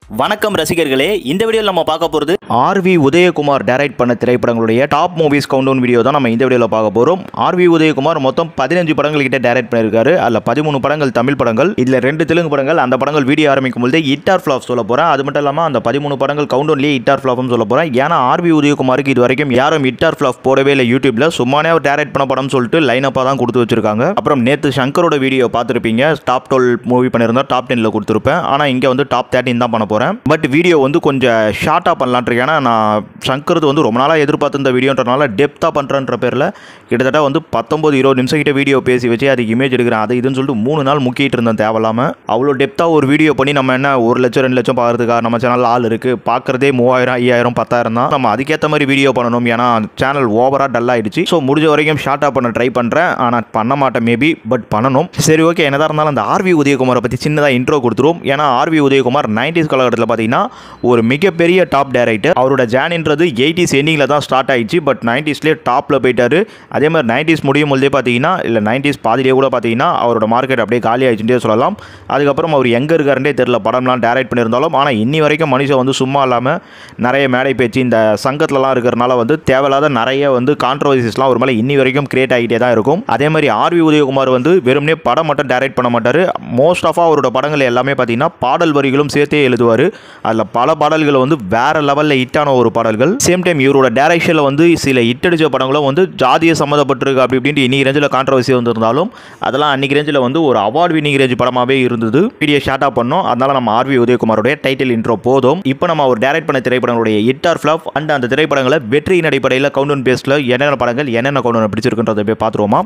வணக்கம் ரசிகர்களே, இந்த வீடியோவில் நம்ம பார்க்க போகிறது ஆர்வி உதயகுமார் டைரக்ட் பண்ண திரைப்படங்களுடைய டாப் மூவிஸ் கவுண்டவுன் வீடியோ தான் நம்ம இந்த வீடியோவில் பார்க்க போகிறோம். ஆர்வி உதயகுமார் மொத்தம் 15 படங்கள் கிட்ட டைரக்ட் பண்ணியிருக்காரு. அதில் 13 படங்கள் தமிழ் படங்கள், இதில் 2 தெலுங்கு படங்கள். அந்த படங்கள் வீடியோ ஆரம்பிக்கும் போது ஹிட் ஆர் ஃப்ளாப் சொல்ல போகிறேன். அது மட்டும் இல்லாமல் அந்த 13 படங்கள் கவுண்டவுன்லேயே ஹிட் ஆர் ஃப்ளாப்னு சொல்ல போகிறேன். ஏன்னா ஆர்வி உதயகுமாருக்கு இது வரைக்கும் யாரும் ஹிட் ஆர் ஃப்ளாப் போடவே இல்லை. யூடியூப்ல சும்மானே அவர் டைரக்ட் பண்ண படம் சொல்லிட்டு லைனப்பாக தான் கொடுத்து வச்சிருக்காங்க. அப்புறம் நேற்று சங்கரோட வீடியோ பார்த்துருப்பீங்க. டாப் 12 மூவி பண்ணியிருந்தா டாப் 10ல் கொடுத்துருப்பேன். ஆனால் இங்கே வந்து டாப் 13 தான் பண்ண போகிறேன். பட் வீடியோ வந்து கொஞ்சம் ஷார்ட்டாக பண்ணலான் இருக்கேன். ஏன்னா நான் சங்கரது வந்து ரொம்ப நாளாக எதிர்பார்த்து இந்த வீடியோன்றனால டெப்த்தாக பண்ணுறன்ற பேரில் கிட்டத்தட்ட வந்து 19-20 நிமிஷம் கிட்ட வீடியோ பேசி வச்சு அதுக்கு இமேஜ் எடுக்கிறேன். அது இதுன்னு சொல்லிட்டு 3 நாள் முக்கிட்டு இருந்தேன் தேவையில்லாமல். அவ்வளோ டெப்த்தாக ஒரு வீடியோ பண்ணி நம்ம என்ன 1 லட்சம் 2 லட்சம் பார்க்கறதுக்காக நம்ம சேனல் ஆள் இருக்குது. பார்க்குறதே 3000 5000 10,000 தான். நம்ம அதுக்கேற்ற மாதிரி வீடியோ பண்ணணும். ஏன்னா சேனல் ஓவராக டல் ஆகிடுச்சு. ஸோ முடிஞ்ச வரைக்கும் ஷார்ட்டாக பண்ண ட்ரை பண்ணுறேன். ஆனால் பண்ண மாட்டேன் மேபி, பட் பண்ணணும். சரி, ஓகே. என்னதான் இருந்தாலும் அந்த ஆர்வி உதயகுமாரை பற்றி சின்னதாக இன்ட்ரோ கொடுத்துருவோம். ஏன்னா ஆர்வி உதயகுமார் 90s காலகட்டத்தில் பார்த்தீங்கன்னா ஒரு மிகப்பெரிய டாப் டைரக்டர். அவரோட ஜேர்னின்றது 80s எண்டிங்கில் தான் ஸ்டார்ட் ஆயிடுச்சு. பட் 90ஸ்லேயே டாப்பில் போயிட்டாரு. அதே மாதிரி 90s முடியும் போதே பார்த்தீங்கன்னா, இல்லை 90s பாதிலே கூட பார்த்தீங்கன்னா அவரோட மார்க்கெட் அப்படியே காலி ஆயிடுச்சுட்டே சொல்லலாம். அதுக்கப்புறம் அவர் எங்கே இருக்காருன்றே தெரியல. படம்லாம் டைரக்ட் பண்ணியிருந்தாலும் ஆனால் இன்னி வரைக்கும் மனுஷன் வந்து சும்மா இல்லாமல் நிறைய மேடை பேச்சு இந்த சங்கத்திலலாம் இருக்கிறனால வந்து தேவையில்லாத நிறைய வந்து கான்ட்ரவர்சிஸ்லாம் ஒரு மேலே இன்னி வரைக்கும் கிரியேட் ஆகிட்டே தான் இருக்கும். அதே மாதிரி ஆர்வி உதயகுமார் வந்து வெறுமனே படம் மட்டும் டைரக்ட் பண்ண மாட்டார். மோஸ்ட் ஆஃப் அவரோட படங்கள் எல்லாமே பார்த்தீங்கன்னா பாடல் வரிகளும் சேர்த்தே எழுதுவார். அதில் பல பாடல்கள் வந்து வேற லெவலில் ஹிட்டான ஒரு பாடல்கள். சேம் டைம் இவரோட டைரக்ஷனில் வந்து சில ஹிட் அடிச்ச படங்களும் வந்து ஜாதியை சம்மந்தப்பட்டிருக்கு அப்படி இப்படின்ட்டு இன்னைக்கு ரேஞ்சில் கான்ட்ரவர்சி வந்திருந்தாலும் அதெல்லாம் அன்னைக்கு ரேஞ்சில் வந்து ஒரு அவார்ட் வினிங் ரேஞ்ச் படமாகவே இருந்தது. வீடியோ ஷார்ட்டாக பண்ணோம். அதனால நம்ம ஆர்வி உதயகுமாரோட டைட்டில் இன்ட்ரோ போதும். இப்போ நம்ம அவர் டைரக்ட் பண்ண திரைப்படங்களுடைய ஹிட் ஆர் ஃப்ளாப் அண்ட் அந்த திரைப்படங்களை வெற்றியின் அடிப்படையில் கவுண்டவுன் பேஸ்ல என்னென்ன படங்கள் என்னென்ன கவுண்டவுன் பிடிச்சிருக்குன்றதை போய் பார்த்துருவோமா.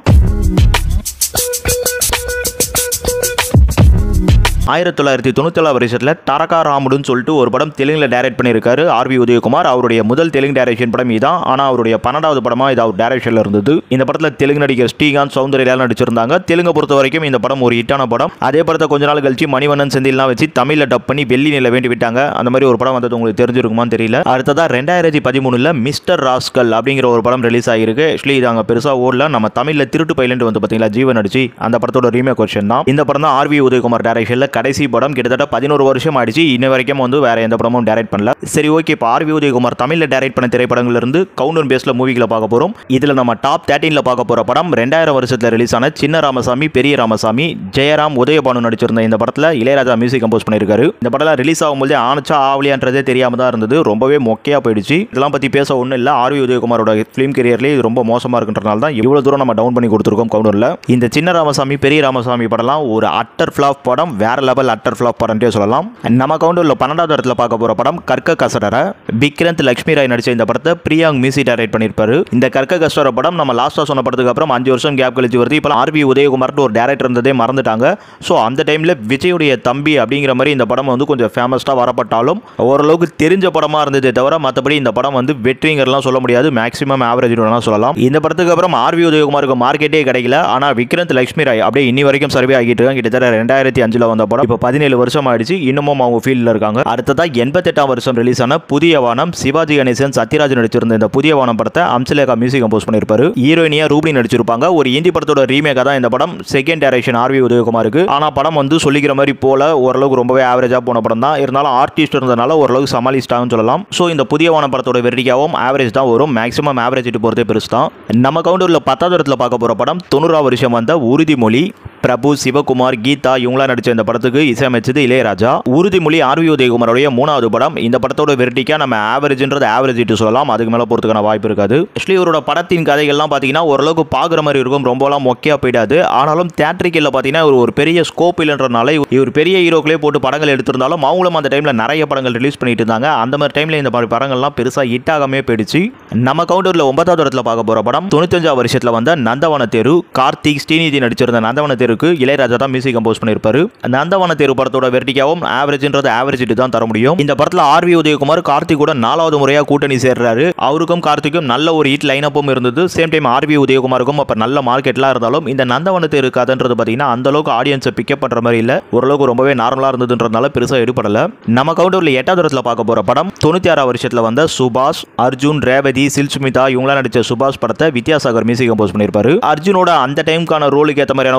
1997 வருஷத்தில் டாரகா ராமுடுன்னு சொல்லிட்டு ஒரு படம் தெலுங்கில் டைரக்ட் பண்ணியிருக்காரு ஆர்வி உதயகுமார். அவருடைய முதல் தெலுங்கு டைரக்ஷன் படம் இதான். ஆனால் அவருடைய 12வது படமாக இது அவர் டைரக்ஷனில் இருந்தது. இந்த படத்தில் தெலுங்கு நடிகர் ஸ்ரீகாந்த் சௌந்தர்யா நடிச்சிருந்தாங்க. தெலுங்கை பொறுத்த வரைக்கும் இந்த படம் ஒரு ஹிட்டான படம். அதே படத்தை கொஞ்ச நாள் கழிச்சு மணிவண்ணன் செந்தில்லாம் வச்சு தமிழில் டப் பண்ணி வெள்ளி நில வேண்டி விட்டாங்க. அந்த மாதிரி ஒரு படம் வந்தது உங்களுக்கு தெரிஞ்சிருக்குமான்னு தெரியல. அடுத்ததாக 2013 மிஸ்டர் ராஸ்கல் அப்படிங்கிற ஒரு படம் ரிலீஸ் ஆகிருக்கு. ஆக்சுவலி இது அங்கே பெருசாக ஓடல. நம்ம தமிழில் திருட்டு பைலண்ட் வந்து பார்த்தீங்களா ஜீவன் நடிச்சு அந்த படத்தோட ரீமேக் வெர்ஷன் தான். இந்த படம் தான் ஆர்வி உதயகுமார் டைரக்ஷனில் கடைசி படம். கிட்டத்தட்ட 11 வருஷம் ஆயிடுச்சு. இன்ன வரைக்கும் வந்து வேற எந்த படமும் டைரக்ட் பண்ணல. சரி, ஓகே. இப்போ ஆர்வி உதயகுமார் தமிழ்ல டைரக்ட் பண்ண திரைப்படங்கள்ல இருந்து கவுண்டவுன் பேஸ்ல மூவிகளை பார்க்க போறோம். இதுல நம்ம டாப் 13ல பார்க்க போற படம் 2000 வருஷத்துல ரிலீஸ் ஆன சின்ன ராமசாமி பெரிய ராமசாமி. ஜெயராம் உதயபானு நடிச்சிருந்த இந்த படத்துல இளையராஜா மியூசிக் கம்போஸ் பண்ணியிருக்காரு. இந்த படத்துல ரிலீஸ் ஆகும்போது ஆனச்சா ஆவலியான்றதே தெரியாம தான் இருந்தது. ரொம்பவே மொக்கையா போயிடுச்சு. இதெல்லாம் பத்தி பேச ஒன்றும் இல்லை. ஆர்வி உதயகுமாரோட ஃபிலிம் கரியர்லேயே இது ரொம்ப மோசமா இருக்குன்றனால தான் இவ்வளவு தூரம் நம்ம டவுன் பண்ணி கொடுத்துருக்கோம் கவுண்டவுன்ல. இந்த சின்ன ராமசாமி பெரிய ராமசாமி படம்லாம் ஒரு அட்டர் ஃபிளாப் படம். வேற லெவல் அட்டர் ஃபிளாப் படம்னே சொல்லலாம். நம்ம கவுண்டவுன்ல 12வது இடத்துல பார்க்க போற படம் கற்க கசடர. விக்ரந்த் லட்சுமி ராய் நடிச்ச இந்த படத்தை பிரியாங் மியூசிக் டைரக்ட் பண்ணியிருப்பாரு. இந்த கற்க கசடர படம் நம்ம லாஸ்டா சொன்ன படத்துக்கு அப்புறம் 5 வருஷம் கேப் கழிச்சு வருது. இப்போ ஆர்வி உதயகுமார் ஒரு டைரக்டர் இருந்ததே மறந்துட்டாங்க. ஸோ அந்த டைம்ல விஜயுடைய தம்பி அப்படிங்கிற மாதிரி இந்த படம் வந்து கொஞ்சம் ஃபேமஸ்டா வரப்பட்டாலும் ஓரளவுக்கு தெரிஞ்ச படமா இருந்ததே தவிர மற்றபடி இந்த படம் வந்து வெற்றிங்கிறலாம் சொல்ல முடியாது. மேக்ஸிமம் ஆவரேஜ் சொல்லலாம். இந்த படத்துக்கு அப்புறம் ஆர்வி உதயகுமாருக்கு மார்க்கெட்டே கிடைக்கல. ஆனா விக்ரந்த் லட்சுமி ராய் அப்படியே இன்னி வரைக்கும் சர்வே ஆகிட்டு இருக்காங்க. கிட்டத்தட்ட 2005 வந்த படம் இப்போ 17 வருஷம் ஆயிடுச்சு. இன்னமும் அவங்க ஃபீல்டில் இருக்காங்க. அடுத்ததா 88ஆம் வருஷம் ரிலீஸ் ஆன புதிய வானம். சிவாஜி கணேசன் சத்யராஜ் நடிச்சிருந்த இந்த புதிய வானம் படத்தை அம்சலேகா மியூசிக் கம்போஸ் பண்ணியிருப்பாரு. ஹீரோயினியா ரூபினி நடிச்சிருப்பாங்க. ஒரு ஹிந்தி படத்தோட ரீமேக்கா தான் இந்த படம். செகண்ட் டைரக்ஷன் ஆர்வி உதயகுமாருக்கு. ஆனா படம் வந்து சொல்லிக்கிற மாதிரி போல ஓரளவுக்கு ரொம்பவே ஆவரேஜா போன படம் தான். இருந்தாலும் ஆர்டிஸ்ட் இருந்தனால ஓரளவுக்கு சமாளிச்சிட்டாங்கன்னு சொல்லலாம். ஸோ இந்த புதிய வானம் படத்தோட வெற்றிக்காவும் ஆவரேஜ் தான் வரும். மேக்ஸிமம் ஆவரேஜ் போறதே பெருசு தான். நம்ம கவுண்டர்ல 10வது இடத்துல பார்க்க போற படம் 90ஆம் வருஷம் வந்த உறுதிமொழி. பிரபு, சிவகுமார், கீதா இவங்களா நடிச்ச இந்த படத்துக்கு இசையமைச்சது இளையராஜா. உறுதிமொழி ஆர்வி உதயகுமாரோட 3வது படம். இந்த படத்தோட வெர்டிக்கா நம்ம ஆவரேஜ்ன்றது ஆவரேஜ் சொல்லலாம். அதுக்கு மேல போறதுக்கான வாய்ப்பு இருக்காது. ஆக்சுவலி இவரோட படத்தின் கதைகள்லாம் பார்த்தீங்கன்னா ஓரளவுக்கு பார்க்குற மாதிரி இருக்கும். ரொம்பலாம் மொக்கையா போயிடாது. ஆனாலும் தியேட்டரிக்கல்ல பார்த்தீங்கன்னா ஒரு பெரிய ஸ்கோப் இல்லைன்றனால இவர் பெரிய ஹீரோக்களே போட்டு படங்கள் எடுத்திருந்தாலும் அவங்களும் அந்த டைம்ல நிறைய படங்கள் ரிலீஸ் பண்ணிட்டு இருந்தாங்க. அந்த மாதிரி டைம்ல இந்த மாதிரி படங்கள்லாம் பெருசா ஹிட் ஆகாமே போயிடுச்சு. நம்ம கவுண்டர்ல 9வது இடத்துல பார்க்க போற படம் 95ஆம் வருஷத்துல வந்த நந்தவன தேரு. கார்த்திக், ஸ்ரீநிதி நடிச்சிருந்த நந்தவன தேருக்கு இளையராஜா தான் மியூசிக் கம்போஸ் பண்ணியிருப்பாரு. நந்தவன தேரு படத்தோட வெர்டிக்காவும் ஆவரேஜ்ன்றது ஆவரேஜ் தான் தர முடியும். இந்த படத்துல ஆர்வி உதயகுமார் கார்த்திக் கூட 4வது முறையா கூட்டணி சேர்றாரு. அவருக்கும் கார்த்திக்கும் நல்ல ஒரு ஹிட் லைனப்பும் இருந்தது. சேம் டைம் ஆர்வி உதயகுமாருக்கும் அப்ப நல்ல மார்க்கெட்லாம் இருந்தாலும் இந்த நந்தவன தேரு கதைன்றது பாத்தீங்கன்னா அந்த அளவுக்கு ஆடியன்ஸை பிக்கப் பண்ற மாதிரி இல்ல. ஓரளவுக்கு ரொம்பவே நார்மலா இருந்ததுன்றதுனால பெருசா எடுபடல. நம்ம கவுண்டர்ல 8வது இடத்துல பார்க்க போற படம் 96ஆம் வருஷத்துல வந்த சுபாஷ். அர்ஜுன், ரேவதி, சில்சுமிதா இவங்களா நடிச்ச சுபாஷ் படத்தை வித்யாசாகர் மியூசிக் கம்போஸ் பண்ணியிருப்பாரு. அர்ஜுனோட அந்த டைமுக்கான ரோலுக்கு ஏற்ற மாதிரியான ஒரு கதை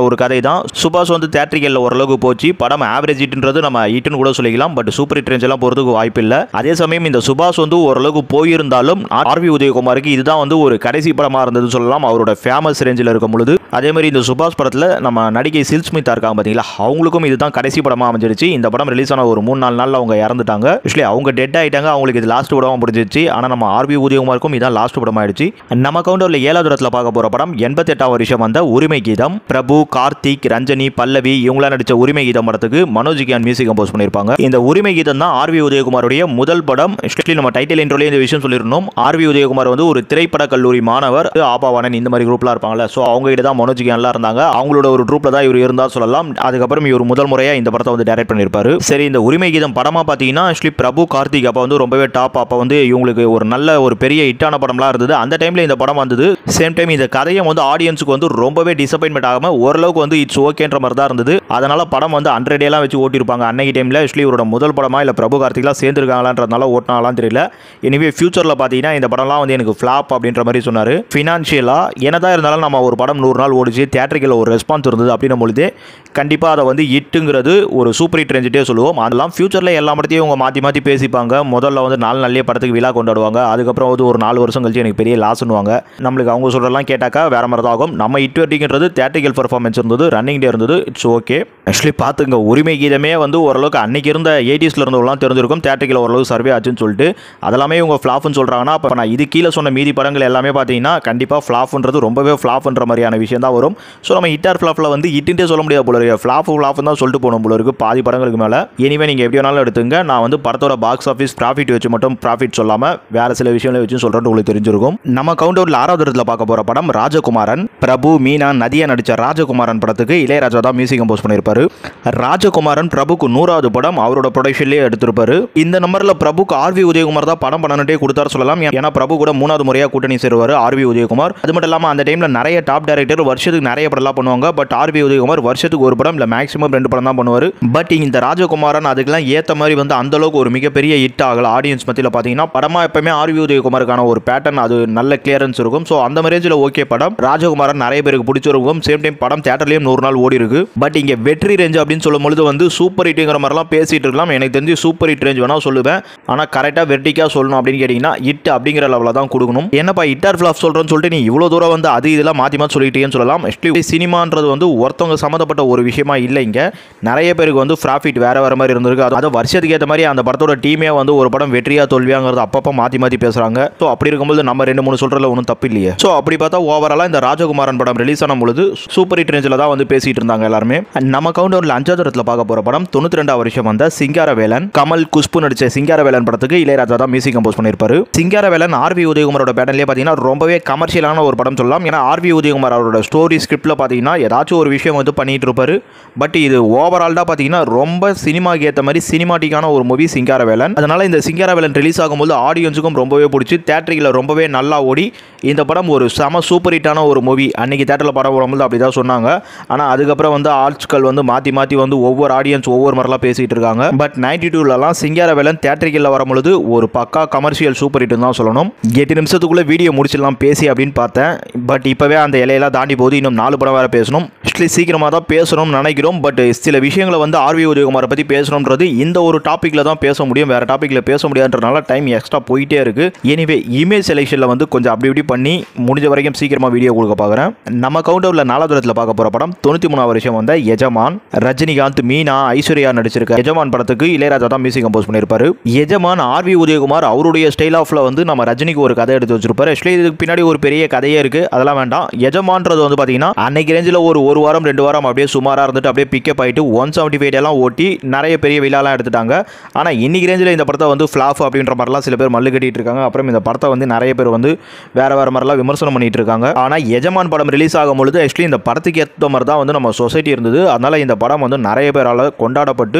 தான். சுபாஷ் வந்து தியேட்டரிக்கல்ல ஓரளவுக்கு போச்சு. படம் ஆவரேஜ் ஹிட்ன்றது நம்ம ஹிட்னு கூட சொல்லிக்கலாம். பட் சூப்பர் ஹிட் ரேஞ்ச் எல்லாம் போறதுக்கு வாய்ப்பு இல்லை. அதே சமயம் இந்த சுபாஷ் வந்து ஓரளவுக்கு போயிருந்தாலும் ஆர்வி உதயகுமாருக்கு இதுதான் வந்து ஒரு கடைசி படமா இருந்தது சொல்லலாம். அவரோட ஃபேமஸ் ரேஞ்சில் இருக்கும் பொழுது அதே மாதிரி இந்த சுபாஷ் படத்தில் நம்ம நடிகை சில் ஸ்மிதா இருக்காங்க பார்த்தீங்களா, அவங்களுக்கும் இதுதான் கடைசி படமா அமைஞ்சிருச்சு. இந்த படம் ரிலீஸ் ஆன ஒரு 3-4 நாள்ல அவங்க இறந்துட்டாங்க. ஆக்சுவலி அவங்க டெட் ஆயிட்டாங்க. அவங்களுக்கு இது லாஸ்ட் படமா முடிஞ்சிருச்சு. ஆனால் நம்ம ஆர்வி உதயகுமாருக்கும் இதான் லாஸ்ட் படம் ஆயிடுச்சு. நம்ம கவுண்டர்ல 7வது இடத்துல பார்க்க போற படம் 88ஆம் வருஷம் வந்த உரிமை கீதம். பிரபு, கார்த்திக், ரஞ்சனி, பல்லவி இவங்களாம் நடிச்ச உரிமை கீதம் படத்துக்கு மனோஜ் கியான் மியூசிக் கம்போஸ் பண்ணியிருப்பாங்க. இந்த உரிமை கீதம் தான் ஆர்வி உதயகுமாருடைய முதல் படம். ஆக்சுவலி நம்ம டைட்டில் இன்ட்ரோல இந்த விஷயம் சொல்லிருந்தோம். ஆர்வி உதயகுமார் வந்து ஒரு திரைப்பட கல்லூரி மாணவர். ஆபாவானன் இந்த மாதிரி குரூப்லாம் இருப்பாங்கல்ல, ஸோ அவங்க கிட்ட தான் மனோஜ் கியான்லாம் இருந்தாங்க. அவங்களோட ஒரு குரூப்ல தான் இவர் இருந்தார் சொல்லலாம். அதுக்கப்புறம் இவர் முதல் முறையா இந்த படத்தை வந்து டைரக்ட் பண்ணியிருப்பாரு. சரி, இந்த உரிமை கீதம் படமா பார்த்தீங்கன்னா ஆக்சுவலி பிரபு, கார்த்திக் அப்போ வந்து ரொம்பவே டாப். அப்போ வந்து இவங்களுக்கு ஒரு நல்ல ஒரு பெரிய ஹிட்டான படம்லாம் இருந்தது. அந்த டைம்ல இந்த படம் வந்தது. சேம் டைம் இந்த கதையை வந்து ஆடியன்ஸுக்கு வந்து ரொம்பவே டிசப்பாயின்மெண்ட் ஆகாம ஓரளவுக்கு வந்து இட்ஸ் ஓகேன்ற மாதிரி தான் இருந்தது. அதனால படம் வந்து 100 டே எல்லாம் வச்சு ஓட்டிருப்பாங்க அன்னைக்கு டைம்ல. ஆக்சுவலி இவரோட முதல் படமா இல்லை பிரபு கார்த்திக்லாம் சேர்ந்துருக்காங்களான்றதுனால ஓட்டினாலாம் தெரியல. எனிவே ஃபியூச்சர்ல பார்த்தீங்கன்னா இந்த படம்லாம் வந்து எனக்கு ஃபிளாப் அப்படின்ற மாதிரி சொன்னாரு. ஃபினான்ஷியலா என்னதான் இருந்தாலும் நம்ம ஒரு படம் 100 நாள் ஓடிச்சு, தியேட்டரிக்கல் ஒரு ரெஸ்பான்ஸ் இருந்தது அப்படின்னும் பொழுது கண்டிப்பா அதை வந்து ஹிட்டுங்கிறது ஒரு சூப்பர் ஹிட் ரேஞ்சிட்டே சொல்லுவோம். அதெல்லாம் ஃபியூச்சர்ல எல்லா படத்தையும் இவங்க மாற்றி மாற்றி பேசிப்பாங்க. முதல்ல வந்து 4 நாள்லயே படத்துக்கு விழா கொண்டாடுவாங்க. அதுக்கப்புறம் வந்து ஒரு 4 வருஷம் கழிச்சு எனக்கு பெரிய லாஸ்னுவாங்க. நம்மளுக்கு அவங்க சொல்றதெல்லாம் கேட்டாக்கா வேற மாதிரி தான் ஆகும். நம்ம ஹிட் வெட்டிங்கிறது தியேட்டரிக்கல் பெர்ஃபார்மன்ஸ் இருந்தது, ரன்னிங் டே இருந்தது, இட்ஸ் ஓகே. ஆக்சுவலி பார்த்துங்க, உரிமை கீதமே வந்து ஓரளவுக்கு அன்னைக்கு இருந்த 80ஸ்ல இருந்தவங்களாம் தெரிஞ்சிருக்கும் தியேட்டரிக்கல் ஓரளவு சர்வே ஆச்சுன்னு சொல்லிட்டு. அதெல்லாமே இவங்க ஃப்ளாப்னு சொல்றாங்கன்னா அப்போ நான் இது கீழே சொன்ன மீதி படங்கள் எல்லாமே பார்த்தீங்கன்னா கண்டிப்பாக ஃப்ளாப்ன்றது ரொம்பவே ஃப்ளாப்ன்ற மாதிரியான விஷயம் தான் வரும். ஸோ நம்ம ஹிட் ஆர் ஃப்ளாப்ல வந்து ஹிட்டுன்ட்டே சொல்ல முடியாது போல இருக்கு. ஃப்ளாப் தான் சொல்லிட்டு போகணும் போல இருக்கு பாதி படங்களுக்கு மேலே. எனிவே நீங்கள் எப்படி வேணாலும் எடுத்துங்க. நான் வந்து படத்தோட பாக்ஸ் ஆஃபீஸ் ப்ராஃபிட் வச்சு மட்டும் ப்ராஃபிட் சொல்லாமல் வேற சில விஷயங்களை வச்சு சொல்கிறேன், உங்களுக்கு தெரிஞ்சிருக்கும். நம்ம கவுண்டவுன்ல 6வது இடத்துல பார்க்க போகிற படம் ராஜகுமாரன். பிரபு, மீனா, நதியா நடித்த ராஜகுமாரன் படத்துக்கு இளையராஜா தான் மியூசிக் கம்போஸ் பண்ணியிருப்பாரு. ராஜகுமாரன் பிரபுக்கு 100வது படம் அவரோட ப்ரொடக்ஷன்லேயே எடுத்திருப்பாரு. இந்த நம்பரில் பிரபுக்கு ஆர்வி உதயகுமார் தான் படம் பண்ணணுட்டே கொடுத்தாரு சொல்லலாம். ஏன்னா பிரபு கூட 3வது முறையாக கூட்டணி சேருவார் ஆர்வி உதயகுமார். அது மட்டும் இல்லாமல் அந்த டைமில் நிறைய டாப் டைரக்டர் வருஷத்துக்கு நிறைய படம்லாம் பண்ணுவாங்க. பட் ஆர்வி உதயகுமார் வருஷத்துக்கு ஒரு படம் இல்லை மேக்ஸிமம் 2 படம் தான் பண்ணுவார். பட் இந்த ராஜகுமாரன் அதுக்கெல்லாம் ஏற்ற மாதிரி வந்து அந்த அளவுக்கு ஒரு மிகப்பெரிய ஹிட் ஆகல ஆடியன்ஸ் மத்தியில். பார்த்தீங்கன்னா படமா எப்பவுமே ஆர்வி உதயகுமாருக்கான ஒரு பேட்டர்ன், அது நல்ல கிளியரன்ஸ் இருக்கும். ஸோ அந்த ரேஞ்சில் ஓகே படம். ராஜகுமாரன் நிறைய பேருக்கு பிடிச்சிருக்கும். சேம் டைம் படம் தியேட்டர்லேயும் 100 நாள் ஓடி இருக்கு. பட் இங்கே வெற்றி ரேஞ்ச் அப்படின்னு சொல்லும் பொழுது வந்து சூப்பர் ஹிட்டுங்கிற மாதிரிலாம் பேசிட்டு இருக்கலாம். எனக்கு தெரிஞ்சு சூப்பர் ஹிட் ரேஞ்ச் வேணா சொல்லுவேன். ஆனால் கரெக்டாக வெர்டிக்காக சொல்லணும் அப்படின்னு கேட்டிங்கன்னா ஹிட் அப்படிங்கிற லெவலில் தான் கொடுக்கணும். என்னப்பா ஹிட் ஆர் ஃப்ளாப் சொல்கிறேன்னு சொல்லிட்டு நீ இவ்வளோ தூரம் வந்து அது இதெல்லாம் மாற்றி மாற்றி சொல்லிட்டேன்னு சொல்லலாம். ஆக்சுவலி சினிமான்றது வந்து ஒருத்தவங்க சம்மந்தப்பட்ட ஒரு விஷயமா இல்லை. இங்கே நிறைய பேருக்கு வந்து ப்ராஃபிட் வேற மாதிரி இருந்திருக்கு. அது வருஷத்துக்கு ஏற்ற மாதிரி அந்த படத்தோட டீமே வந்து ஒரு படம் வெற்றியா தோல்வியாங்கிறது அப்பப்போ மாற்றி மாற்றி பேசுகிறாங்க. ஸோ அப்படி இருக்கும்போது நம்ம 2-3 சொல்கிறதுல ஒன்றும் தப்பு இல்லையே. ஸோ அப்படி பார்த்தா ஓவராலாக இந்த ராஜகுமாரன் படம் ரிலீஸ் ஆன பொழுது சூப்பர் ஹிட் ரேஞ்சில் தான் வந்து பேசிட்டு இருந்தாங்க எல்லாருமே. நம்ம கவுண்டவுன்ல 5வது இடத்துல பார்க்க போகிற படம் 92ஆம் வருஷம் வந்த சிங்காரவேலன். கமல், குஷ்பு நடிச்ச சிங்காரவேலன் படத்துக்கு இளையராஜா தான் மியூசிக் கம்போஸ் பண்ணியிருப்பாரு. சிங்காரவேலன் ஆர்வி உதயகுமாரோட பேட்டர்லேயே பார்த்தீங்கன்னா ரொம்பவே கமர்ஷியலான ஒரு படம் சொல்லலாம். ஏன்னா ஆர்வி உதயகுமார் அவரோட ஸ்டோரி ஸ்கிரிப்டில் பார்த்தீங்கன்னா ஏதாச்சும் ஒரு விஷயம் வந்து பண்ணிட்டு இருப்பாரு. பட் இது ஓவரால்டாக பார்த்தீங்கன்னா ரொம்ப சினிமாக்கு ஏற்ற மாதிரி சினிமாட்டிக்கான ஒரு மூவி சிங்காரவேலன். அதனால இந்த சிங்காரவேலன் ரிலீஸ் ஆகும்போது ஆடியன்ஸுக்கும் ரொம்பவே பிடிச்சி தியேட்டரில் ரொம்பவே நல்லா ஓடி இந்த படம் ஒரு செம சூப்பர் ஹிட்டான ஒரு மூவி. அன்னைக்கு தியேட்டரில் படம் போடும்போது அப்படி தான் சொன்னாங்க. ஆனால் அதுக்கப்புறம் வந்து ஆட்கள் வந்து மாற்றி மாற்றி வந்து ஒவ்வொரு ஆடியன்ஸ் ஒவ்வொரு மாதிரிலாம் பேசிகிட்டு இருக்காங்க. பட் 92லலாம் சிங்காரவேலன் தியேட்டரில் வரும்பொழுது ஒரு பக்கா கமர்ஷியல் சூப்பர் ஹிட்னு தான் சொல்லணும். 8 நிமிஷத்துக்குள்ளே வீடியோ முடிச்சிடலாம் பேசி அப்படின்னு பார்த்தேன். பட் இப்போவே அந்த இலையெல்லாம் தாண்டி போது இன்னும் 4 படம் வேறு பேசணும். ஆக்சுவலி சீக்கிரமாக தான் பேசணும்னு நினைக்கிறோம். பட் சில விஷயங்களை வந்து ஆர்வி உதயகுமாரை பற்றி பேசணுன்றது இந்த ஒரு டாப்பிக்கில் தான் பேச முடியும். வேறு டாப்பிக்கில் பேச முடியாதுன்றனால டைம் எக்ஸ்ட்ரா போயிட்டே இருக்குது. எனிவே இமேஜ் செலெக்ஷனில் வந்து கொஞ்சம் அப்படி இப்படி பண்ணி முடிஞ்ச வரைக்கும் சீக்கிரமாக வீடியோ கொடுக்க பார்க்குறேன். நம்ம கவுண்டவுன்ல 4வது இடத்துல பார்க்க போகிற படம் 93ஆம் வருஷம் வந்த எஜமான். ரஜினிகாந்த், மீனா, ஐஸ்வர்யா நடிச்சிருக்க எஜமான் படத்துக்கு இளையராஜா தான் மியூசிக் கம்போஸ் பண்ணியிருப்பாரு. எஜமான் ஆர்வி உதயகுமார் அவருடைய ஸ்டைல் ஆஃப்ல வந்து நம்ம ரஜினிக்கு ஒரு கதை எடுத்து வச்சிருப்பாரு. ஆக்சுவலி இதுக்கு பின்னாடி ஒரு பெரிய கதையே இருக்குது, அதெல்லாம் வேண்டாம். எஜமான்றது வந்து பார்த்தீங்கன்னா அன்னைக்கு ரேஞ்சில் ஒரு வாரம் 2 வாரம் அப்படியே சுமாராக இருந்துட்டு அப்படியே பிக்கப் ஆகிட்டு 175 எல்லாம் ஓட்டி நிறைய பெரிய விழாலாம் எடுத்துட்டாங்க. ஆனால் இன்னைக்கு ரேஞ்சில் இந்த படத்தை வந்து ஃப்ளாப் அப்படின்ற மாதிரிலாம் சில பேர் மல்லு கட்டிட்டு இருக்காங்க. அப்புறம் இந்த படத்தை வந்து நிறைய பேர் வந்து வேற மாதிரிலாம் விமர்சனம் பண்ணிட்டு இருக்காங்க. ஆனால் எஜமான் படம் ரிலீஸ் ஆகும் பொழுது ஆக்சுவலி இந்த படத்துக்கு ஏற்ற மாதிரி தான் வந்து நம்ம சொசைட்டி இருந்தது. அதனால இந்த படம் வந்து நிறைய பேரால் கொண்டாடப்பட்டு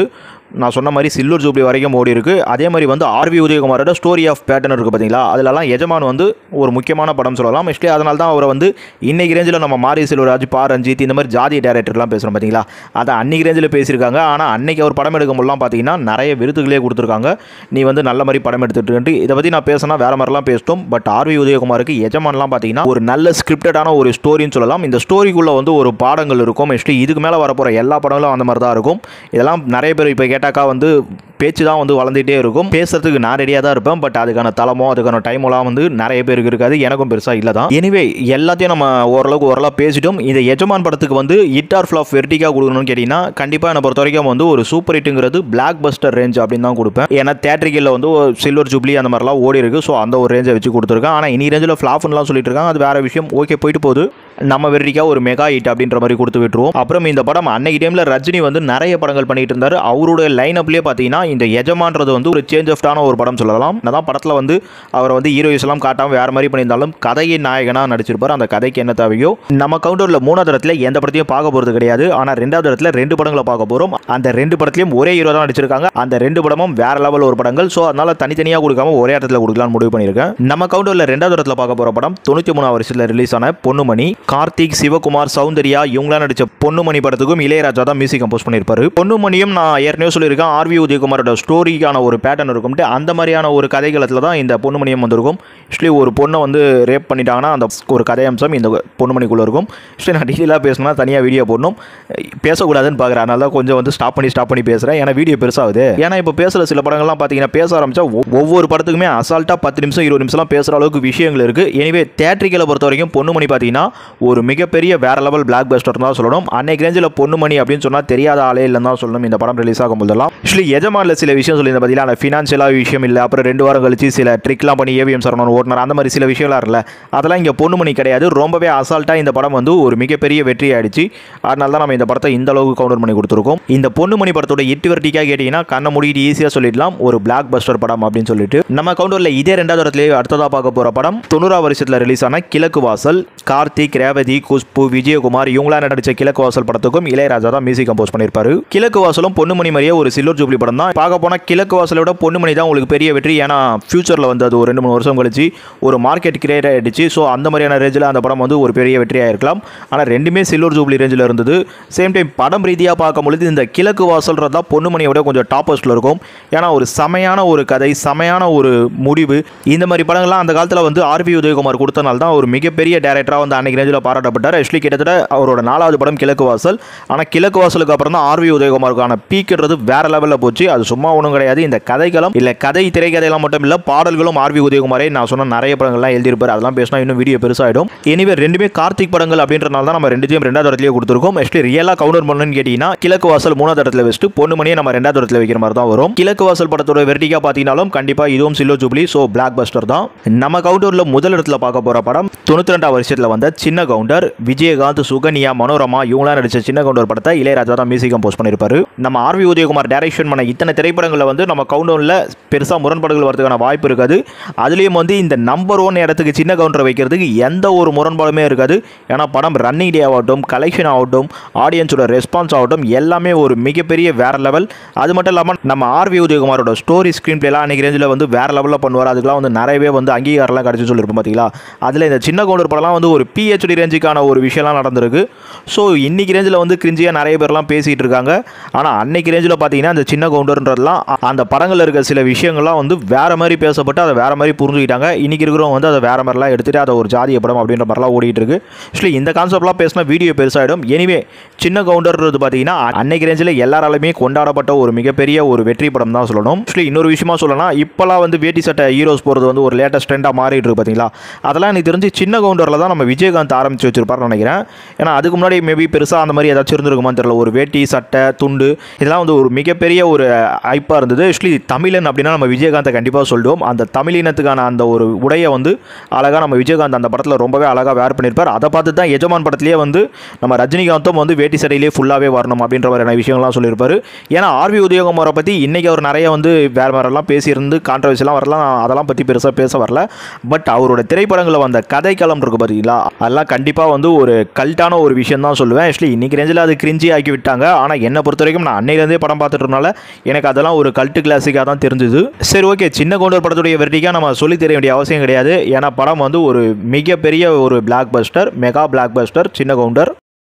நான் சொன்ன மாதிரி சில்வர் ஜூப்ளி வரைக்கும் ஓடி இருக்கு. அதே மாதிரி வந்து ஆர்வி உதயகுமாரோட ஸ்டோரி ஆஃப் பேட்டர்ன் இருக்குது பார்த்தீங்களா, அதிலலாம் எஜமான் வந்து ஒரு முக்கியமான படம் சொல்லலாம். ஆக்சுவலி அதனால தான் அவரை வந்து இன்னைக்கு ரேஞ்சில் நம்ம மாரி செல்வராஜ், பா ரஞ்சித் இந்த மாதிரி ஜாதி டேரக்டர்லாம் பேசுகிறோம் பார்த்தீங்களா, அதை அன்னைக்கு ரேஞ்சில் பேசியிருக்காங்க. ஆனால் அன்னைக்கு அவர் படம் எடுக்கும்போதெல்லாம் பார்த்தீங்கன்னா நிறைய விருதுகளே கொடுத்துருக்காங்க. நீ வந்து நல்ல மாதிரி படம் எடுத்துட்டு இதை பற்றி நான் பேசினா வேற மாதிரிலாம் பேசிட்டோம். பட் ஆர்வி உதயகுமாருக்கு எஜமான்லாம் பார்த்தீங்கன்னா ஒரு நல்ல ஸ்கிரிப்டடான ஒரு ஸ்டோரின்னு சொல்லலாம். இந்த ஸ்டோரிக்குள்ளே வந்து ஒரு பாடங்கள் இருக்கும். ஆக்சுவலி இதுக்கு மேலே வரப்போகிற எல்லா படங்களும் அந்த மாதிரி தான் இருக்கும். இதெல்லாம் நிறைய பேர் இப்போ கேட்டாக்கா வந்து பேச்சு தான் வந்து வளர்ந்துகிட்டே இருக்கும். பேசுறதுக்கு நான் ரெடியாக தான் இருப்பேன். பட் அதுக்கான தளமோ அதுக்கான டைமோலாம் வந்து நிறைய பேருக்கு இருக்காது. எனக்கும் பெருசாக இல்லை தான். எனிவே எல்லாத்தையும் நம்ம ஓரளவு பேசிட்டோம். இந்த எஜமான் படத்துக்கு வந்து ஹிட் ஆர் ஃப்ளாப் வெர்டிகா கொடுக்கணும்னு கேட்டிங்கன்னா கண்டிப்பாக என்னை பொறுத்த வரைக்கும் வந்து ஒரு சூப்பர் ஹிட்டுங்கிறது பிளாக் பஸ்டர் ரேஞ்ச் அப்படின்னு தான் கொடுப்பேன். ஏன்னா தேட்டரிக்கலில் வந்து சில்வர் ஜூப்ளி அந்த மாதிரிலாம் ஓடி இருக்கு. ஸோ அந்த ஒரு ரேஞ்சை வச்சு கொடுத்துருக்கேன். ஆனால் இனி ரேஞ்சில் ஃப்ளாப்னுலாம் சொல்லிட்டு இருக்காங்க. அது வேற விஷயம். ஓகே, போயிட்டு போகுது. நம்ம வெர்டிகா ஒரு மெகா ஹிட் அப்படின்ற மாதிரி கொடுத்து விட்டுருவோம். அப்புறம் இந்த படம் அன்னைக்கு டைமில் ரஜினி வந்து நிறைய படங்கள் பண்ணிட்டு இருந்தார். அவருடைய லைன் அப்லேயே பார்த்தீங்கன்னா இந்த எஜமான்றது வந்து ஒரு சேஞ்ச் ஆஃப்டான ஒரு படம் சொல்லலாம். அதான் படத்தில் வந்து அவரை வந்து ஹீரோயிஸ் எல்லாம் காட்டாமல் வேறு மாதிரி பண்ணியிருந்தாலும் கதையின் நாயகனாக நடிச்சிருப்பார். அந்த கதைக்கு என்ன தேவையோ நம்ம கவுண்டரில் 3வது இடத்துல எந்த படத்தையும் பார்க்க போகிறது கிடையாது. ஆனால் 2வது இடத்துல 2 படங்களை பார்க்க போகிறோம். அந்த 2 படத்துலையும் ஒரே ஹீரோ தான் நடிச்சிருக்காங்க. அந்த 2 படமும் வேற லெவல் ஒரு படங்கள். ஸோ அதனால தனித்தனியாக கொடுக்காம ஒரே இடத்துல கொடுக்கலாம்னு முடிவு பண்ணியிருக்கேன். நம்ம கவுண்டரில் 2வது இடத்துல பார்க்க போகிற படம் 93 வருஷத்தில் ரிலீஸ் ஆன பொன்னுமணி. கார்த்திக், சிவகுமார், சௌந்தர்யா இவங்களாம் நடிச்ச பொன்னுமணி படத்துக்கும் இளையராஜா தான் மியூசிக் கம்போஸ் பண்ணியிருப்பாரு. பொன்னுமணியும் நான் ஏற்கனவே சொல்லியிருக்கேன், ஆர்வி உதயகுமாரோட ஸ்டோரிக்கான ஒரு பேட்டர்ன் இருக்கும். அந்த மாதிரியான ஒரு கதைகளத்தில் தான் இந்த பொன்னுமணியம் வந்திருக்கும். ஆக்சுவலி ஒரு பொண்ணை வந்து ரேப் பண்ணிட்டாங்கன்னா அந்த ஒரு கதை அம்சம் இந்த பொன்னுமணிக்குள்ளே இருக்கும். ஆக்சுவலி நான் டீட்டெயிலாக பேசணும்னா தனியாக வீடியோ போடணும், பேசக்கூடாதுன்னு பார்க்குறேன். அதனால தான் கொஞ்சம் வந்து ஸ்டாப் பண்ணி பேசுகிறேன். ஏன்னா வீடியோ பெருசாகுது. ஏன்னா இப்போ பேசுகிற சில படங்கள்லாம் பார்த்தீங்கன்னா பேச ஆரம்பிச்சா ஒவ்வொரு படத்துக்குமே அசால்ட்டாக 10 நிமிஷம் 20 நிமிஷம்லாம் பேசுகிற அளவுக்கு விஷயங்கள் இருக்குது. எனவே தேட்டரிக்கலை பொறுத்த வரைக்கும் பொன்னுமணி பார்த்தீங்கன்னா ஒரு மிகப்பெரிய வேற லெவல் பிளாக் பஸ்டர் தான் சொல்லணும். அன்னைக்கு ரேஞ்சில் பொன்னுமணி அப்படின்னு சொன்னால் தெரியாத ஆளே இல்லைன்னு தான் சொல்லணும். இந்த படம் ரிலீஸ் ஆகும் போதெல்லாம் ஆக்சுவலி எஜமானில் சில விஷயம் சொல்லி பார்த்தீங்கன்னா அந்த ஃபினான்ஷியலாக விஷயம் இல்லை. அப்புறம் 2 வாரம் கழிச்சு சில ட்ரிக்லாம் பண்ணி ஏவிஎம் சரவணன் ஓட்டுனர் அந்த மாதிரி சில விஷயம்லாம் இல்லை. அதெல்லாம் இங்கே பொன்னுமணி கிடையாது. ரொம்பவே அசால்ட்டாக இந்த படம் வந்து ஒரு மிகப்பெரிய வெற்றி ஆயிடுச்சு. அதனால தான் நம்ம இந்த படத்தை இந்த அளவுக்கு கவுண்டர் பண்ணி கொடுத்துருக்கோம். இந்த பொன்னுமணி படத்தோட ஹிட் வெர்டிக்காக கேட்டிங்கன்னா கண்ணை மூடிட்டு ஈஸியாக சொல்லிடலாம் ஒரு பிளாக் பஸ்டர் படம் அப்படின்னு சொல்லிட்டு. நம்ம கவுண்டரில் இதே 2வது இடத்துலேயே அடுத்ததாக பார்க்க போகிற படம் 90 வருஷத்தில் ரிலீஸ் ஆன கிழக்கு வாசல். கார்த்திக், ரேவதி, குஷ்பு, விஜயகுமார் இவங்களாம் நடிச்ச கிழக்கு வாசல் படத்துக்கும் இளையராஜா தான் மியூசிக் கம்போஸ் பண்ணியிருப்பாரு. கிழக்கு வாசலும் பொன்னுமணி மாதிரியே ஒரு சில்வர் ஜூப்ளி படம் தான். பார்க்க போனால் கிழக்கு வாசலோட பொன்னுமணி தான் உங்களுக்கு பெரிய வெற்றி. ஏன்னா ஃபியூச்சரில் வந்து அது ஒரு 2-3 வருஷம் கழிச்சு ஒரு மார்க்கெட் கிரியேட் ஆகிடுச்சு. ஸோ அந்த மாதிரியான ரேஞ்சில் அந்த படம் வந்து ஒரு பெரிய வெற்றியாக இருக்கலாம். ஆனால் 2மே சில்வர் ஜூப்ளி ரேஞ்சில் இருந்தது. சேம் டைம் படம் ரீதியாக பார்க்கும்பொழுது இந்த கிழக்கு வாசல்றது தான் பொன்னுமணியோட கொஞ்சம் டாப்பஸ்ட்டில் இருக்கும். ஏன்னா ஒரு செமையான ஒரு கதை, செமையான ஒரு முடிவு. இந்த மாதிரி படங்கள்லாம் அந்த காலத்தில் வந்து ஆர்வி உதயகுமார் கொடுத்தனால தான் ஒரு மிகப்பெரிய டேரக்டராக வந்து அன்னைக்கு ரேஞ்சில் பாராட்டப்பட்டார். ஆக்சுவலி கிட்டத்தட்ட அவரோட 4வது படம் கிழக்கு வாசல். ஆனால் கிழக்கு வாசலுக்கு அப்புறம் தான் ஆர்வி உதயகுமாருக்கான பீக்ன்றது வேற லெவலில் போச்சு. அது சும்மா ஒன்றும் கிடையாது. இந்த கதைகளும் இல்லை திரைக்கதையெல்லாம் மட்டும் இல்லை, பாடல்களும் ஆர்வி உதயகுமாரே நான் சொன்ன நிறைய படங்கள்லாம் எழுதியிருப்பார். அதெல்லாம் பேசினா இன்னும் வீடியோ பெருசாகிடும். எனிவே 2மே கார்த்திக் படங்கள் அப்படின்றனால தான் நம்ம 2த்தையும் 2வது இடத்துலேயே கொடுத்துருக்கோம். ஆக்சுவலி ரியலாக கவுண்டர் பண்ணணும்னு கேட்டிங்கன்னா கிழக்கு வாசல் 3வது இடத்துல வச்சுட்டு பொன்னுமணியை நம்ம 2வது இடத்துல வைக்கிற மாதிரி தான் வரும். கிழக்கு வாசல் படத்தோட வெர்டிகா பார்த்தீங்கன்னாலும் கண்டிப்பாக இதுவும் silver jubilee. So blockbuster தான். நம்ம கவுண்டரில் முதல் இடத்துல பார்க்க போகிற படம் 92 வருஷத்தில் வந்த சின்ன கவுண்டர். விஜயகாந்த், சுகன்யா, மனோரமா இவங்களாம் நடிச்ச சின்ன கவுண்டர் படத்தை இளையராஜா தான் மியூசிக் கம்போஸ் பண்ணியிருப்பாரு. நம்ம ஆர்வி உதயகுமார் டைரக்ஷன் பண்ண இத்தனை திரைப்படங்களில் வந்து நம்ம கவுண்டரில் பெருசாக முரண்பாடுகள் வரதுக்கான வாய்ப்பு இருக்காது. அதுலேயும் வந்து இந்த நம்பர் 1 இடத்துக்கு சின்ன கவுண்டரை வைக்கிறதுக்கு எந்த ஒரு முரண்பாடுமே இருக்காது. ஏன்னா படம் ரன்னிங் டே ஆகட்டும், கலெக்ஷன் ஆகட்டும், ஆடியன்ஸோட ரெஸ்பான்ஸ் ஆகட்டும் எல்லாமே ஒரு மிகப்பெரிய வேற லெவல். அது மட்டும் இல்லாமல் நம்ம ஆர்வி உதயகுமாரோட ஸ்டோரி ஸ்க்ரீன் பிளேலாம் அன்றைக்கி ரேஞ்சில் வந்து வேற லெவலில் பண்ணுவார். அதுக்கெல்லாம் வந்து நிறையவே வந்து அங்கீகாரம்லாம் கிடச்சி சொல்லியிருப்போம் பார்த்தீங்களா. அதில் இந்த சின்ன கவுண்டர் படம்லாம் வந்து ஒரு PhD ரேஞ்சுக்கான ஒரு விஷயம்லாம் நடந்திருக்கு. ஸோ இன்னைக்கு ரேஞ்சில் வந்து கிரிஞ்சியாக நிறைய பேர்லாம் பேசிகிட்டு இருக்காங்க. ஆனால் அன்னைக்கு ரேஞ்சில் பார்த்தீங்கன்னா அந்த சின்ன கவுண்டர்ன்றதுலாம் அந்த படங்களில் இருக்க சில விஷயங்கள்லாம் வந்து வேற மாதிரி பேசப்பட்டு அதை வேற மாதிரி புரிஞ்சுக்கிட்டாங்க. இன்னைக்கு இருக்கிறவங்க வந்து அதை வேற மாதிரிலாம் எடுத்துகிட்டு அதை ஒரு ஜாதிய படம் அப்படின்ற மாதிரிலாம் ஓடிட்டு இருக்கு. ஆக்சுவலி இந்த கான்செப்ட்லாம் பேசினா வீடியோ பெருசாகிடும். எனிவே சின்ன கவுண்டர்ன்றது பார்த்தீங்கன்னா அன்னைக்கு ரேஞ்சில் எல்லாராலுமே கொண்டாடப்பட்ட ஒரு மிகப்பெரிய ஒரு வெற்றி படம் தான் சொல்லணும். ஆக்சுவலி இன்னொரு விஷயமா சொல்லலாம், இப்போலாம் வந்து வேட்டி சட்டை ஹீரோஸ் போகிறது வந்து ஒரு லேட்டஸ்ட் ட்ரெண்டாக மாறிட்டு இருக்கு பார்த்தீங்களா. அதெல்லாம் எனக்கு தெரிஞ்சு சின்ன கவுண்டரில் தான் நம்ம விஜயகாந்த் ஆரம்பிச்சு வச்சிருப்பாருன்னு நினைக்கிறேன். ஏன்னா அதுக்கு முன்னாடி மேபி பெருசாக அந்த மாதிரி ஏதாச்சும் இருந்திருக்குமான்னு தெரியல. ஒரு வேட்டி சட்டை துண்டு இதெல்லாம் வந்து ஒரு மிகப்பெரிய ஒரு ஐப்பாக இருந்தது. ஆக்சுவலி தமிழன் அப்படின்னா நம்ம விஜயகாந்தை கண்டிப்பாக சொல்லுவோம். அந்த தமிழினத்துக்கான அந்த ஒரு உடையை வந்து அழகாக நம்ம விஜயகாந்த் அந்த படத்தில் ரொம்பவே அழகாக வேர் பண்ணியிருப்பார். அதை பார்த்து தான் எஜமான் படத்திலேயே வந்து நம்ம ரஜினிகாந்தும் வந்து வேட்டி சட்டையிலே ஃபுல்லாகவே வரணும் அப்படின்ற மாதிரியான விஷயங்கள்லாம் சொல்லியிருப்பார். ஏன்னா ஆர்வி உதயகுமாரை பற்றி இன்றைக்கி அவர் நிறைய வந்து வேறு வேறெல்லாம் பேசியிருந்து கான்ட்ரவர்சிலாம் வரலாம், அதெல்லாம் பற்றி பெருசாக பேச வரல. பட் அவரோட திரைப்படங்களில் வந்த கதைக்களம் இருக்குது பார்த்தீங்களா, அதெல்லாம் கண்டிப்பாக வந்து ஒரு கல்ட்டான ஒரு விஷயம் தான் சொல்லுவேன். ஆக்சுவலி இன்றைக்கி ரேஞ்சில் அது கிரிஞ்சி ஆக்கி விட்டாங்க. ஆனால் என்னை பொறுத்த வரைக்கும் நான் அன்னையிலேருந்தே படம் பார்த்துட்டுனால எனக்கு அதெல்லாம் ஒரு கல்ட் கிளாசிக்காக தான் தெரிஞ்சுது. சரி ஓகே, சின்ன கவுண்டர் படத்துடைய வெர்டிக்காக நம்ம சொல்லி தெரிய வேண்டிய அவசியம் கிடையாது. ஏன்னா படம் வந்து ஒரு மிகப்பெரிய ஒரு blockbuster, mega blockbuster சின்ன கவுண்டர்.